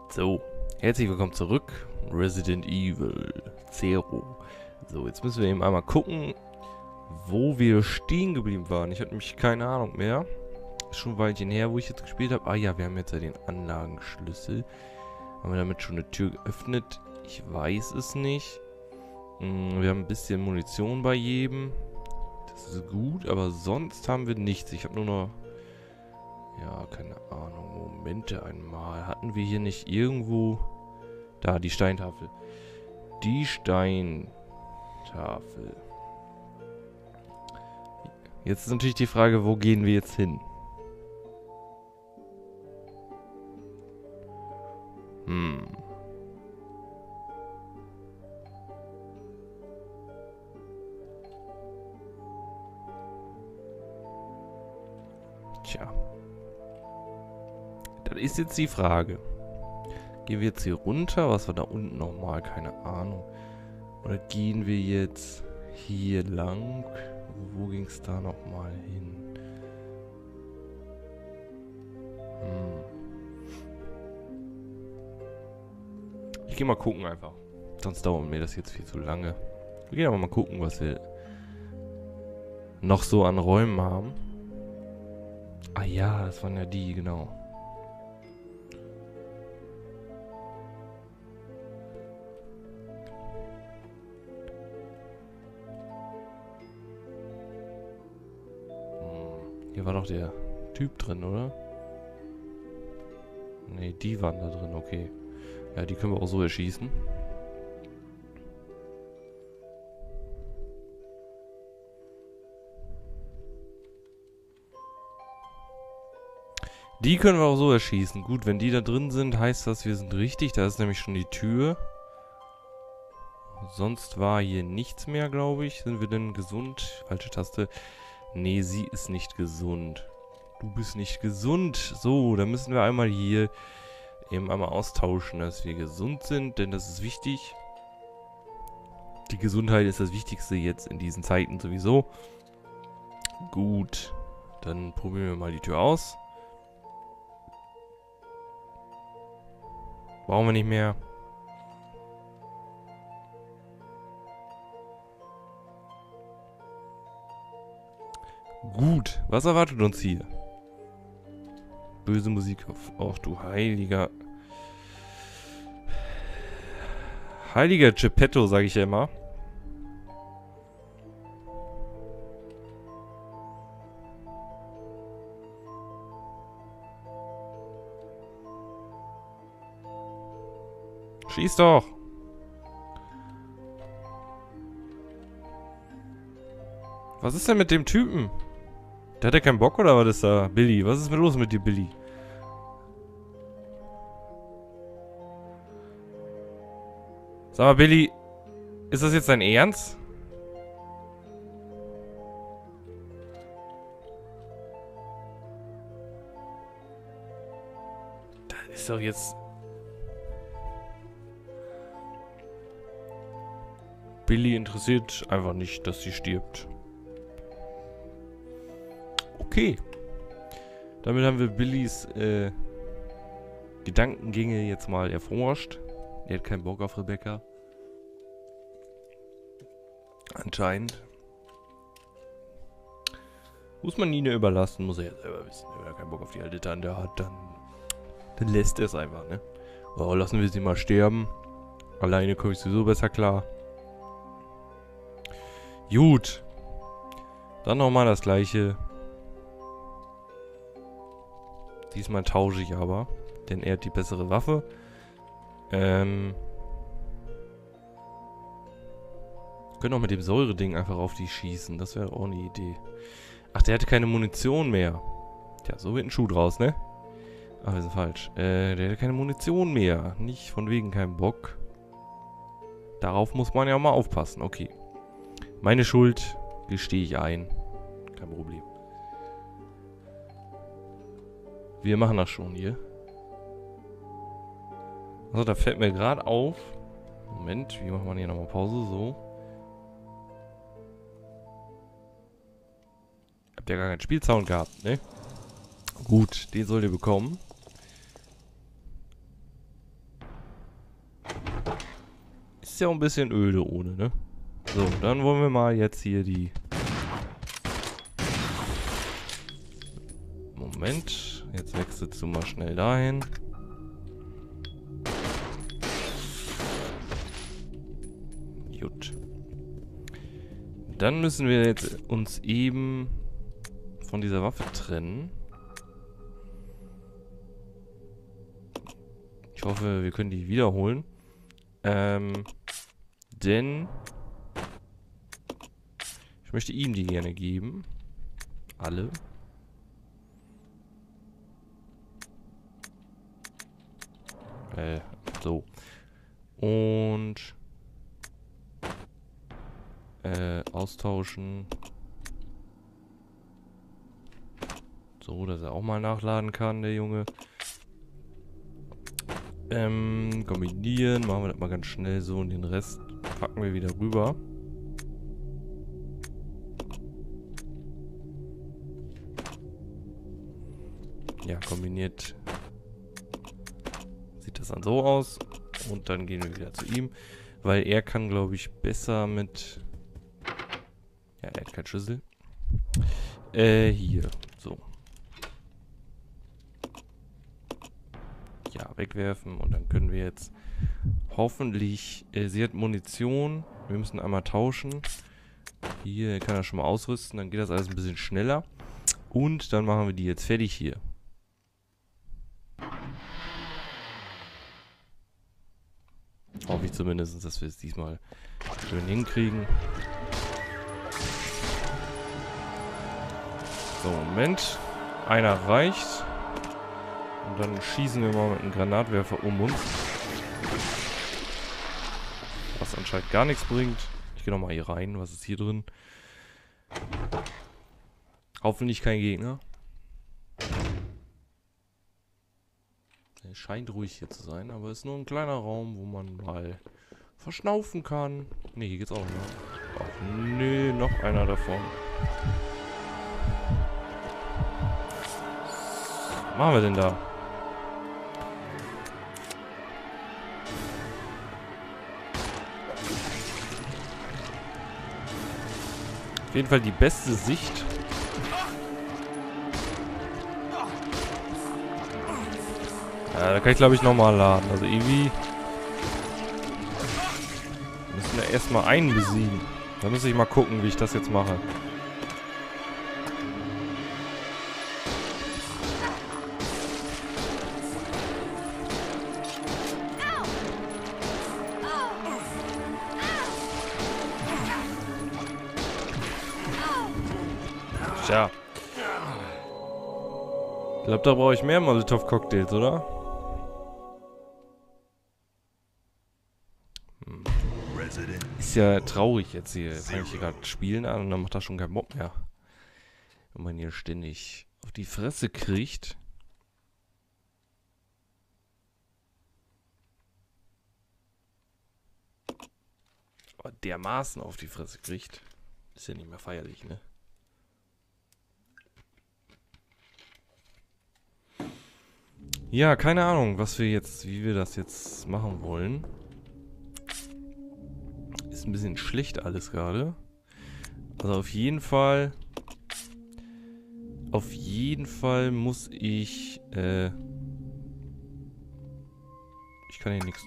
So, herzlich willkommen zurück. Resident Evil Zero. So, jetzt müssen wir eben einmal gucken, wo wir stehen geblieben waren. Ich hatte nämlich keine Ahnung mehr. Ist schon ein Weilchen her, wo ich jetzt gespielt habe. Ah ja, wir haben jetzt ja den Anlagenschlüssel. Haben wir damit schon eine Tür geöffnet? Ich weiß es nicht. Wir haben ein bisschen Munition bei jedem. Das ist gut, aber sonst haben wir nichts. Ich habe nur noch... Ja, keine Ahnung. Momente einmal. Hatten wir hier nicht irgendwo... Da, die Steintafel. Die Steintafel. Jetzt ist natürlich die Frage, wo gehen wir jetzt hin? Tja. Das ist jetzt die Frage. Gehen wir jetzt hier runter? Was war da unten nochmal? Keine Ahnung. Oder gehen wir jetzt hier lang? Wo ging es da nochmal hin? Ich gehe mal gucken einfach. Sonst dauert mir das jetzt viel zu lange. Wir gehen aber mal gucken, was wir noch so an Räumen haben. Ah ja, das waren ja die, genau. Hier war doch der Typ drin, oder? Ne, die waren da drin, okay. Ja, die können wir auch so erschießen. Die können wir auch so erschießen. Gut, wenn die da drin sind, heißt das, wir sind richtig. Da ist nämlich schon die Tür. Sonst war hier nichts mehr, glaube ich. Sind wir denn gesund? Falsche Taste. Nee, sie ist nicht gesund. Du bist nicht gesund. So, dann müssen wir einmal hier eben einmal austauschen, dass wir gesund sind, denn das ist wichtig. Die Gesundheit ist das Wichtigste jetzt in diesen Zeiten sowieso. Gut, dann probieren wir mal die Tür aus. Brauchen wir nicht mehr. Gut, was erwartet uns hier? Böse Musik auf. Ach du heiliger... Heiliger Geppetto, sage ich ja immer. Schieß doch! Was ist denn mit dem Typen? Der hat ja keinen Bock, oder was ist da? Billy, was ist los mit dir, Billy? Sag mal, Billy, ist das jetzt dein Ernst? Das ist doch jetzt... Billy interessiert einfach nicht, dass sie stirbt. Okay. Damit haben wir Billys Gedankengänge jetzt mal erforscht. Er hat keinen Bock auf Rebecca. Anscheinend. Muss man Nina überlassen, muss er ja selber wissen. Wenn er keinen Bock auf die alte Tante hat, dann lässt er es einfach, ne? Oh, lassen wir sie mal sterben. Alleine komme ich sowieso besser klar. Gut. Dann nochmal das gleiche. Diesmal tausche ich aber, denn er hat die bessere Waffe. Können auch mit dem Säure-Ding einfach auf die schießen. Das wäre auch eine Idee. Ach, der hatte keine Munition mehr. Tja, so wird ein Schuh draus, ne? Ach, wir sind falsch. Der hatte keine Munition mehr. Nicht von wegen kein Bock. Darauf muss man ja mal aufpassen. Okay. Meine Schuld gestehe ich ein. Kein Problem. Wir machen das schon hier. Also, da fällt mir gerade auf. Moment, wie macht man hier nochmal Pause? So. Habt ihr gar keinen Spielsound gehabt, ne? Gut, den sollt ihr bekommen. ist ja auch ein bisschen öde ohne, ne? So, dann wollen wir mal jetzt hier die... Moment, jetzt wechselst du mal schnell dahin. Gut. Dann müssen wir jetzt uns eben von dieser Waffe trennen. Ich hoffe, wir können die wiederholen. Denn ich möchte ihm die gerne geben. Alle. So. Und austauschen. So, dass er auch mal nachladen kann, der Junge. Kombinieren. Machen wir das mal ganz schnell so und den Rest packen wir wieder rüber. Ja, kombiniert. Sieht das dann so aus. Und dann gehen wir wieder zu ihm. Weil er kann, glaube ich, besser mit... Ja, er hat keinen Schlüssel. Hier. So. Ja, wegwerfen. Und dann können wir jetzt hoffentlich... sie hat Munition. Wir müssen einmal tauschen. Hier kann er schon mal ausrüsten. Dann geht das alles ein bisschen schneller. Und dann machen wir die jetzt fertig hier. Hoffe ich zumindest, dass wir es diesmal schön hinkriegen. So, Moment. Einer reicht. Und dann schießen wir mal mit einem Granatwerfer um uns. Was anscheinend gar nichts bringt. Ich gehe nochmal hier rein. Was ist hier drin? Hoffentlich kein Gegner. Es scheint ruhig hier zu sein, aber es ist nur ein kleiner Raum, wo man mal verschnaufen kann. Ne, hier geht's auch noch. Ach, nee, noch einer davon. Was machen wir denn da? Auf jeden Fall die beste Sicht. Ja, da kann ich glaube ich nochmal laden. Also irgendwie müssen wir erstmal einen besiegen. Da muss ich mal gucken, wie ich das jetzt mache. Tja. Ich glaube, da brauche ich mehr Molotov-Cocktails, oder? Ist ja traurig jetzt hier. Jetzt fange ich hier gerade Spielen an und dann macht das schon keinen Bock mehr. Wenn man hier ständig auf die Fresse kriegt. Aber dermaßen auf die Fresse kriegt. Ist ja nicht mehr feierlich, ne? Ja, keine Ahnung, wie wir das jetzt machen wollen. Ist ein bisschen schlecht alles gerade. Also auf jeden Fall muss ich, ich kann hier nichts,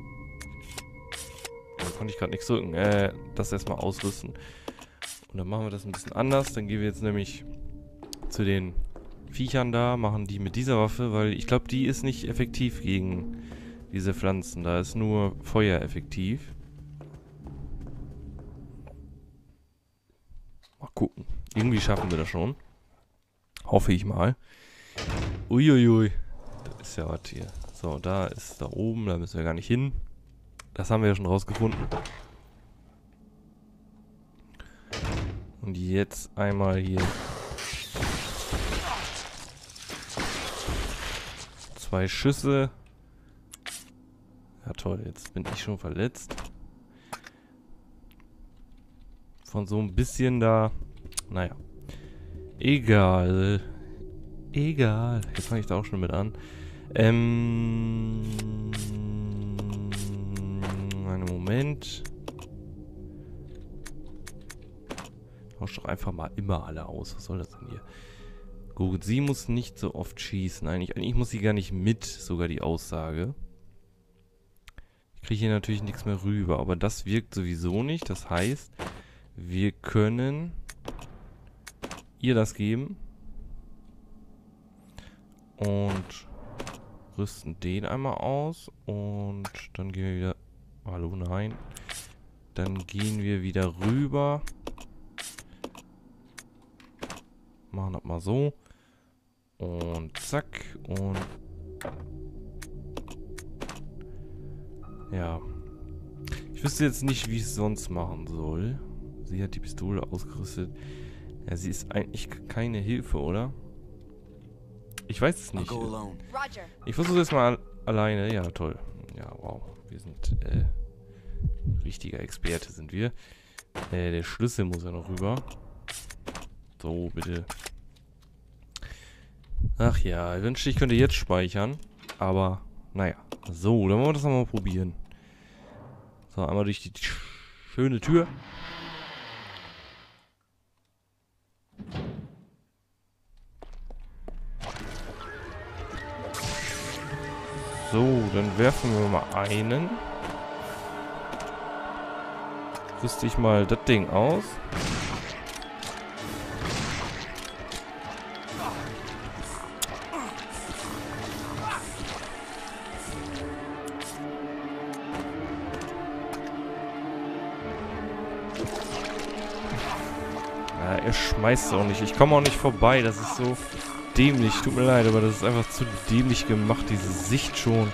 da konnte ich gerade nichts drücken, das erstmal ausrüsten. Und dann machen wir das ein bisschen anders, dann gehen wir jetzt nämlich zu den Viechern da, machen die mit dieser Waffe, weil ich glaube, die ist nicht effektiv gegen diese Pflanzen, da ist nur Feuer effektiv. Mal gucken. Irgendwie schaffen wir das schon. Hoffe ich mal. Uiuiui. Das ist ja was hier. So, da ist da oben. Da müssen wir gar nicht hin. Das haben wir ja schon rausgefunden. Und jetzt einmal hier. 2 Schüsse. Ja toll, jetzt bin ich schon verletzt. Von so ein bisschen da. Naja. Egal. Egal. Jetzt fange ich da auch schon mit an. Einen Moment. Tausch doch einfach mal immer alle aus. Was soll das denn hier? Gut, sie muss nicht so oft schießen. Eigentlich muss sie gar nicht mit, sogar die Aussage. Ich kriege hier natürlich nichts mehr rüber, aber das wirkt sowieso nicht. Das heißt, wir können ihr das geben. Und rüsten den einmal aus. Und dann gehen wir wieder... Hallo, nein. Dann gehen wir wieder rüber. Machen das mal so. Und zack. Und... Ja. Ich wüsste jetzt nicht, wie ich es sonst machen soll. Sie hat die Pistole ausgerüstet. Ja, sie ist eigentlich keine Hilfe, oder? Ich weiß es nicht. Ich versuche es mal alleine. Ja, toll. Ja, wow. Wir sind, richtiger Experte sind wir. Der Schlüssel muss ja noch rüber. So, bitte. Ach ja, ich wünschte, ich könnte jetzt speichern. Aber, naja. So, dann wollen wir das nochmal probieren. So, einmal durch die schöne Tür. So, dann werfen wir mal einen. Rüste ich mal das Ding aus. Ja, er schmeißt auch nicht. Ich komme auch nicht vorbei. Das ist so dämlich. Tut mir leid, aber das ist einfach zu dämlich gemacht, diese Sicht schon.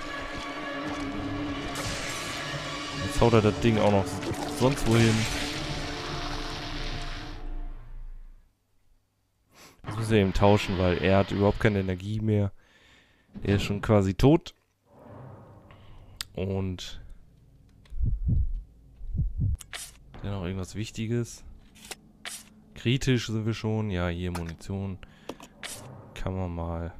Jetzt haut er das Ding auch noch sonst wohin. Das müssen wir eben tauschen, weil er hat überhaupt keine Energie mehr. Er ist schon quasi tot. Und ist ja noch irgendwas Wichtiges. Kritisch sind wir schon. Ja, hier Munition. Kann man mal...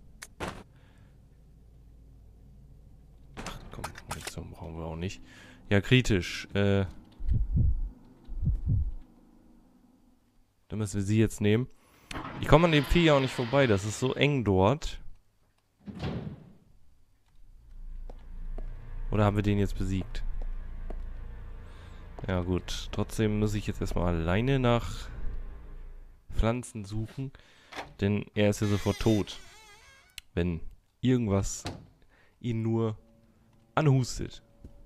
Ach komm, Munition brauchen wir auch nicht. Ja, kritisch. Dann müssen wir sie jetzt nehmen. Ich komme an dem Vieh auch nicht vorbei. Das ist so eng dort. Oder haben wir den jetzt besiegt? Ja gut. Trotzdem muss ich jetzt erstmal alleine nach Pflanzen suchen. Denn er ist ja sofort tot. Wenn irgendwas ihn nur anhustet.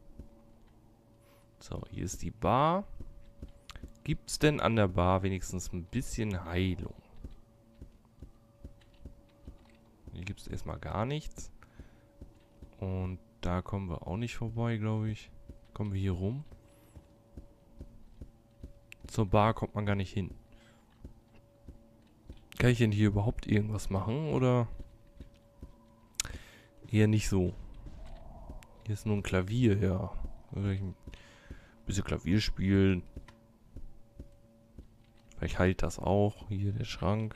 So, hier ist die Bar. Gibt's denn an der Bar wenigstens ein bisschen Heilung? Hier gibt es erstmal gar nichts. Und da kommen wir auch nicht vorbei, glaube ich. Kommen wir hier rum? Zur Bar kommt man gar nicht hin. Kann ich denn hier überhaupt irgendwas machen, oder? Eher nicht so. Hier ist nur ein Klavier, ja. Vielleicht ein bisschen Klavier spielen. Vielleicht heilt das auch. Hier der Schrank.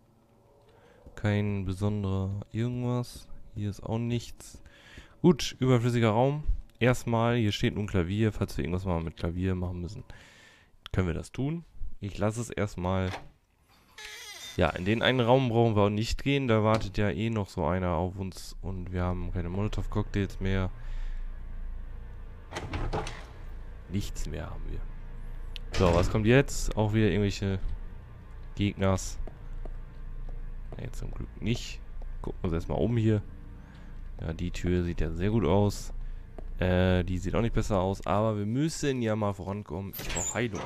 Kein besonderer irgendwas. Hier ist auch nichts. Gut, überflüssiger Raum. Erstmal, hier steht nun Klavier. Falls wir irgendwas mal mit Klavier machen müssen, können wir das tun. Ich lasse es erstmal. Ja, in den einen Raum brauchen wir auch nicht gehen. Da wartet ja eh noch so einer auf uns. Und wir haben keine Molotov-Cocktails mehr. Nichts mehr haben wir. So, was kommt jetzt? Auch wieder irgendwelche Gegners. Ne, zum Glück nicht. Gucken wir uns erstmal um hier. Ja, die Tür sieht ja sehr gut aus. Die sieht auch nicht besser aus. Aber wir müssen ja mal vorankommen. Ich brauche Heilung.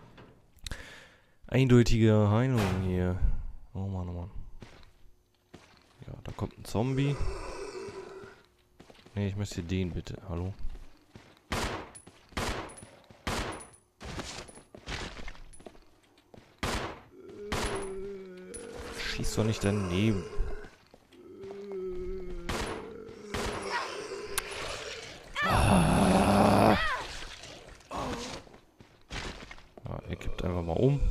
Eindeutige Heilung hier. Oh Mann, oh Mann. Ja, da kommt ein Zombie. Ne, ich möchte den bitte. Hallo? Schieß doch nicht daneben. Ah. Ja, er kippt einfach mal um.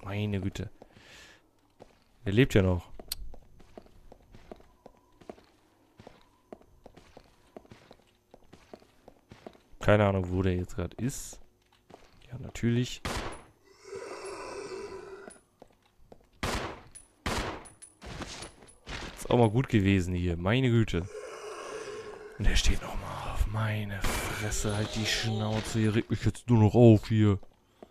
Meine Güte. Der lebt ja noch. Keine Ahnung, wo der jetzt gerade ist. Ja, natürlich. Ist auch mal gut gewesen hier. Meine Güte. Und der steht noch mal auf. Meine Fresse, halt die Schnauze. Hier regt mich jetzt nur noch auf hier.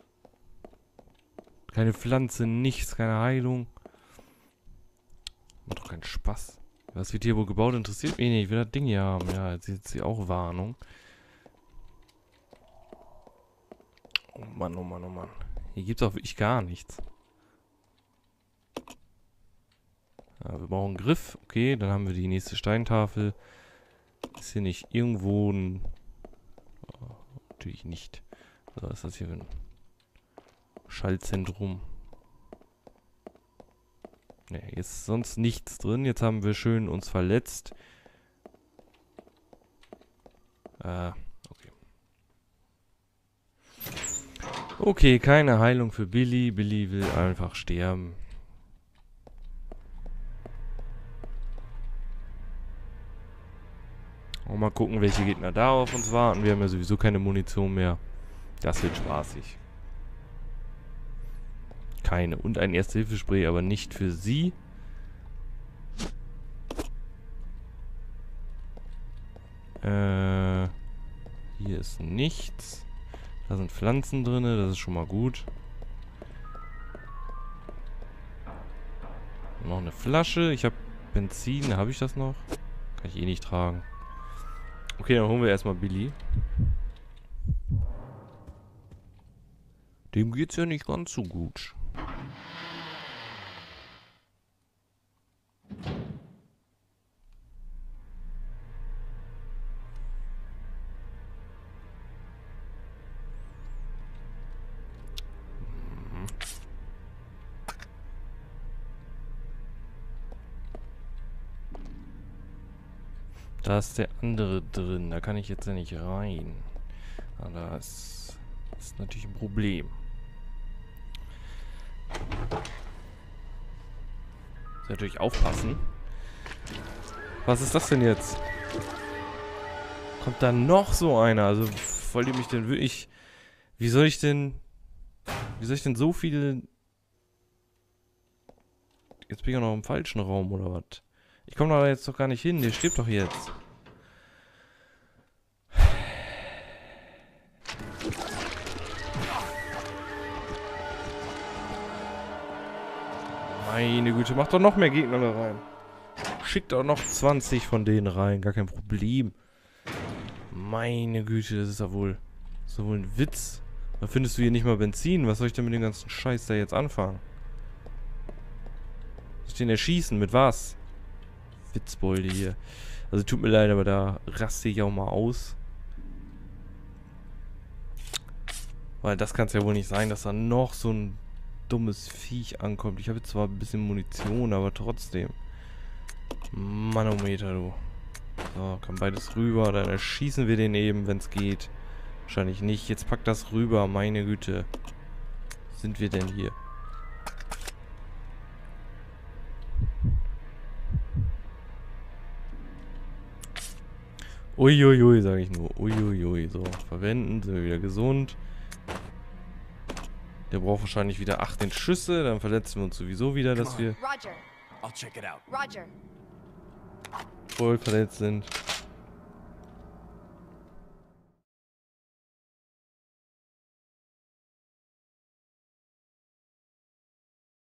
Keine Pflanze, nichts, keine Heilung. Macht doch keinen Spaß. Was wird hier wohl gebaut? Interessiert mich nicht. Ich will das Ding hier haben. Ja, jetzt hier auch Warnung. Oh Mann, oh Mann, oh Mann. Hier gibt es auch wirklich gar nichts. Ja, wir brauchen einen Griff. Okay, dann haben wir die nächste Steintafel. Ist hier nicht irgendwo ein... Oh, natürlich nicht. So, was ist das hier für ein Schaltzentrum? Ne, hier ist sonst nichts drin. Jetzt haben wir schön uns verletzt. Okay. Okay, keine Heilung für Billy. Billy will einfach sterben. Und mal gucken, welche Gegner da auf uns warten. Wir haben ja sowieso keine Munition mehr. Das wird spaßig. Keine. Und ein Erste-Hilfe-Spray, aber nicht für sie. Hier ist nichts. Da sind Pflanzen drin, das ist schon mal gut. Noch eine Flasche. Ich habe Benzin, habe ich das noch? Kann ich eh nicht tragen. Okay, dann holen wir erstmal Billy. Dem geht's ja nicht ganz so gut. Da ist der andere drin. Da kann ich jetzt ja nicht rein. Aber das ist natürlich ein Problem. Muss natürlich aufpassen. Was ist das denn jetzt? Kommt da noch so einer? Also wollt ihr mich denn wirklich... Wie soll ich denn so viele... Jetzt bin ich auch noch im falschen Raum, oder was? Ich komme da jetzt doch gar nicht hin. Der stirbt doch jetzt. Meine Güte, macht doch noch mehr Gegner da rein. Schickt doch noch 20 von denen rein. Gar kein Problem. Meine Güte, das ist ja wohl ein Witz. Da findest du hier nicht mal Benzin. Was soll ich denn mit dem ganzen Scheiß da jetzt anfangen? Soll ich den erschießen? Mit was? Witzbolde hier. Also tut mir leid, aber da raste ich auch mal aus. Weil das kann es ja wohl nicht sein, dass da noch so ein dummes Viech ankommt. Ich habe jetzt zwar ein bisschen Munition, aber trotzdem. Manometer, du. So, kann beides rüber. Dann erschießen wir den eben, wenn es geht. Wahrscheinlich nicht. Jetzt packt das rüber. Meine Güte. Was sind wir denn hier? Uiuiui, sage ich nur. Uiuiui. So, verwenden. Sind wir wieder gesund. Der braucht wahrscheinlich wieder 18 Schüsse. Dann verletzen wir uns sowieso wieder, dass wir voll verletzt sind.